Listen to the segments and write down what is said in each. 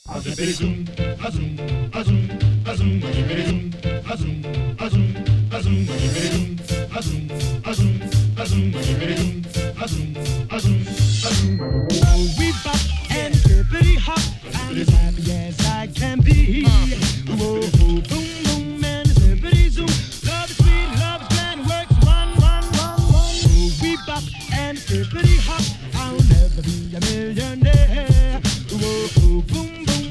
Zoom, a zoom, a zoom, a zoom, zoom, a zoom, a zoom, a zoom, zoom, a zoom, a zoom, a zoom, zoom, a zoom, a zoom, a zoom. Oh, we bop and hippity hop. I'm as happy as I can be. Whoa, boom, boom, and hippity zoom. Love is sweet, love is grand, works one. Oh, we bop and hippity hop. I'll never be a millionaire. Whoa, boom.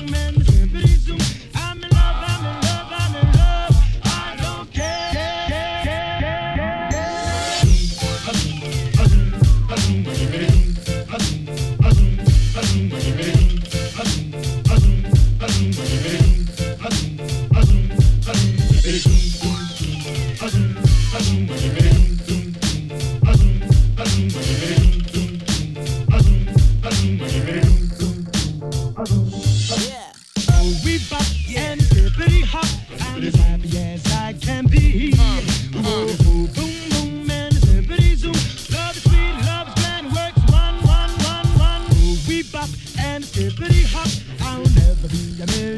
We bop and hippity hop. I'm as happy as I can be. Whoa, boom, boom, and hippity zoom. Love is sweet, love is grand, works one. Oh, we bop and hippity hop. I'll never be a millionaire.